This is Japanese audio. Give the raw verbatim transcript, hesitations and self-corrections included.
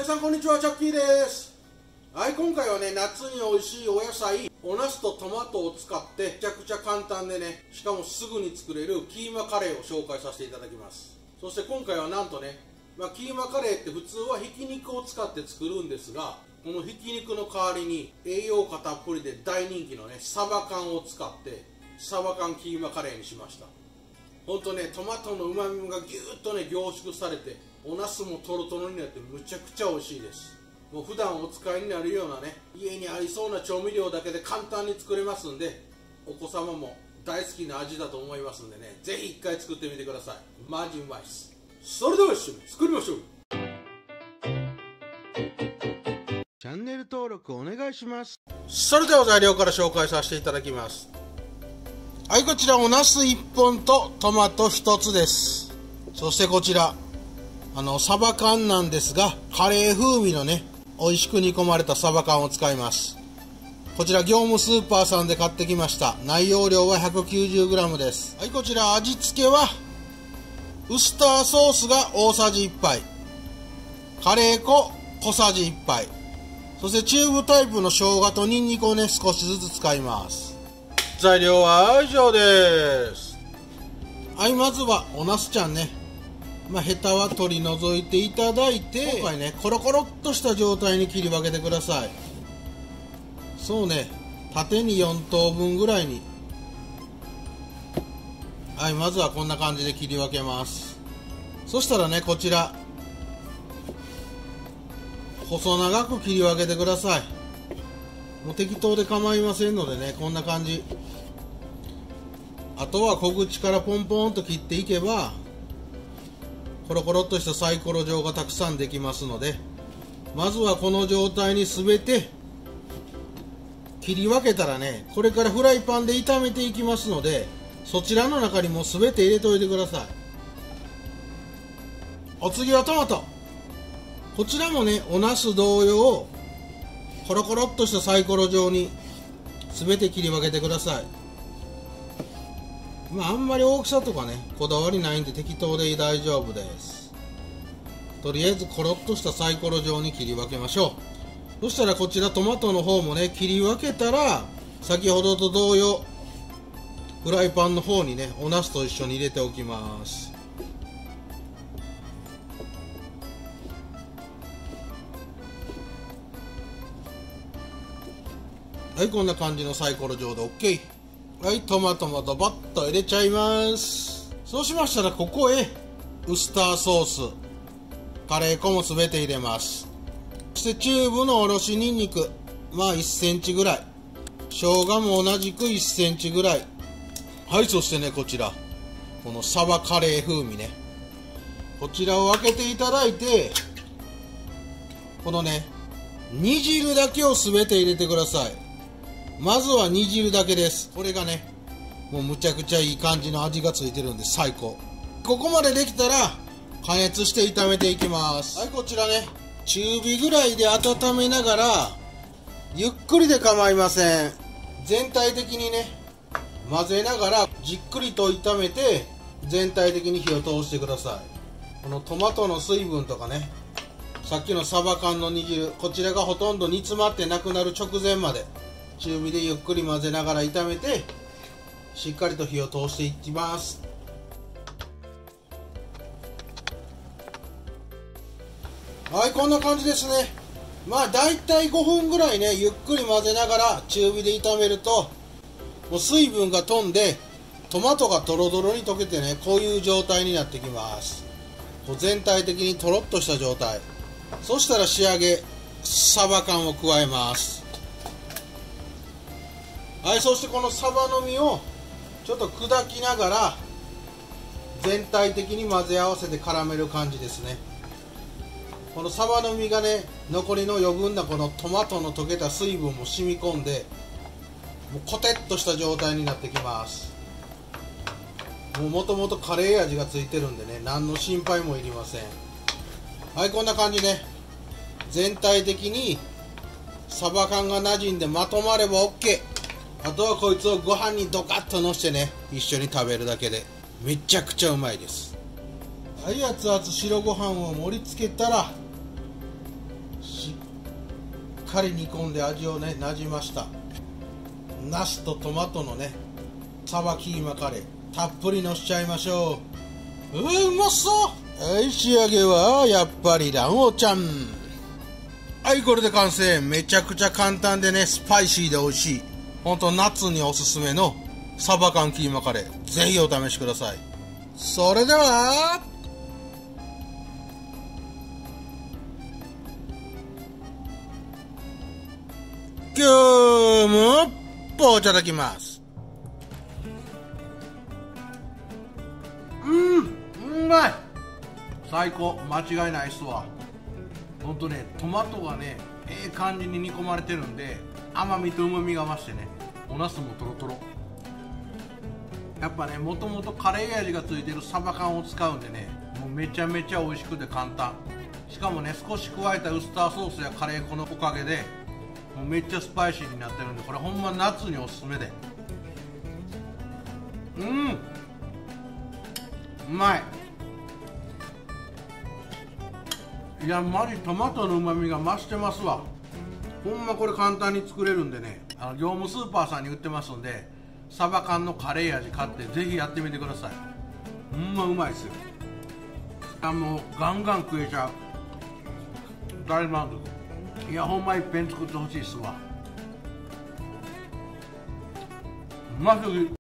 さんこんにちは、チャッキーです。はい、今回はね、夏に美味しいお野菜、お茄子とトマトを使ってめちゃくちゃ簡単でね、しかもすぐに作れるキーマカレーを紹介させていただきます。そして今回はなんとね、まあ、キーマカレーって普通はひき肉を使って作るんですが、このひき肉の代わりに栄養価たっぷりで大人気のね、サバ缶を使ってサバ缶キーマカレーにしました。ほんとね、トマトのうまみがぎゅーっとね、凝縮されて、お茄子もトロトロになってむちゃくちゃ美味しいです。もう普段お使いになるようなね、家にありそうな調味料だけで簡単に作れますんで、お子様も大好きな味だと思いますんでね、ぜひ一回作ってみてください。マジうまいです。それでは一緒に作りましょう。チャンネル登録お願いします。それでは材料から紹介させていただきます。はい、こちらお茄子いっぽんとトマトひとつです。そしてこちらあのサバ缶なんですが、カレー風味のね、美味しく煮込まれたサバ缶を使います。こちら業務スーパーさんで買ってきました。内容量は ひゃくきゅうじゅうグラム です。はい、こちら味付けはウスターソースが大さじいっぱい、カレー粉小さじいっぱい、そしてチューブタイプの生姜とニンニクをね、少しずつ使います。材料は以上です。はい、まずはお茄子ちゃんね、まあ、ヘタは取り除いていただいて、今回ね、コロコロっとした状態に切り分けてください。そうね、縦によんとうぶんぐらいに。はい、まずはこんな感じで切り分けます。そしたらね、こちら細長く切り分けてください。もう適当で構いませんのでね、こんな感じ。あとは小口からポンポンと切っていけばコロコロっとしたサイコロ状がたくさんできますので、まずはこの状態に全て切り分けたらね、これからフライパンで炒めていきますので、そちらの中にも全て入れておいてください。お次はトマト。こちらもね、お茄子同様コロコロっとしたサイコロ状に全て切り分けてください。まああんまり大きさとかね、こだわりないんで適当で大丈夫です。とりあえずコロッとしたサイコロ状に切り分けましょう。そしたらこちらトマトの方もね、切り分けたら先ほどと同様フライパンの方にね、お茄子と一緒に入れておきます。はい、こんな感じのサイコロ状で OK。 はい、トマトもドバッと入れちゃいます。そうしましたらここへウスターソース、カレー粉も全て入れます。そしてチューブのおろしニンニク、まあいっセンチぐらい、生姜も同じくいっセンチぐらい。はい、そしてね、こちらこのサバカレー風味ね、こちらを開けていただいて、このね、煮汁だけを全て入れてください。まずは煮汁だけです。これがね、もうむちゃくちゃいい感じの味がついてるんで最高。ここまでできたら加熱して炒めていきます。はい、こちらね、中火ぐらいで温めながらゆっくりで構いません。全体的にね、混ぜながらじっくりと炒めて全体的に火を通してください。このトマトの水分とかね、さっきのサバ缶の煮汁、こちらがほとんど煮詰まってなくなる直前まで中火でゆっくり混ぜながら炒めて、しっかりと火を通していきます。はい、こんな感じですね。まあだいたいごふんぐらいね、ゆっくり混ぜながら中火で炒めると、もう水分が飛んでトマトがドロドロに溶けてね、こういう状態になってきます。こう全体的にとろっとした状態。そしたら仕上げサバ缶を加えます。はい、そしてこのサバの実をちょっと砕きながら全体的に混ぜ合わせて絡める感じですね。このサバの実がね、残りの余分なこのトマトの溶けた水分も染み込んで、もうコテッとした状態になってきます。もともとカレー味がついてるんでね、何の心配もいりません。はい、こんな感じね、全体的にサバ缶が馴染んでまとまれば OK。あとはこいつをご飯にドカッとのしてね、一緒に食べるだけでめちゃくちゃうまいです。はい、熱々白ご飯を盛り付けたらしっかり煮込んで味をねなじましたナスとトマトのねサバキーマカレーたっぷりのしちゃいましょう。うーうまそう。はい、仕上げはやっぱり卵黄ちゃん。はい、これで完成。めちゃくちゃ簡単でねスパイシーで美味しい、ほんと夏におすすめのサバ缶キーマカレー、ぜひお試しください。それでは今日もポーいただきます。うん、うまい、最高、間違いないっすわ。ほんとね、トマトがねええ感じに煮込まれてるんで甘みとうまみが増してね、おナスもトロトロ。やっぱね、もともとカレー味がついてるサバ缶を使うんでね、もうめちゃめちゃ美味しくて簡単。しかもね、少し加えたウスターソースやカレー粉のおかげでもうめっちゃスパイシーになってるんで、これほんま夏におすすめで。うん、うまい。いや、マジトマトのうまみが増してますわ。ほんまこれ簡単に作れるんでね、あの業務スーパーさんに売ってますんで、サバ缶のカレー味買ってぜひやってみてください。ほんまうまいっすよ。あ、もうガンガン食えちゃう。大満足。いや、ほんまいっぺん作ってほしいっすわ。うますぎ。